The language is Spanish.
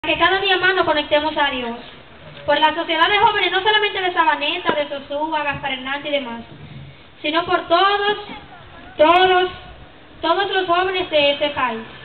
Que cada día más nos conectemos a Dios. Por la sociedad de jóvenes, no solamente de Sabaneta, de Sosúa, Gaspar Hernández y demás, sino por todos los jóvenes de este país.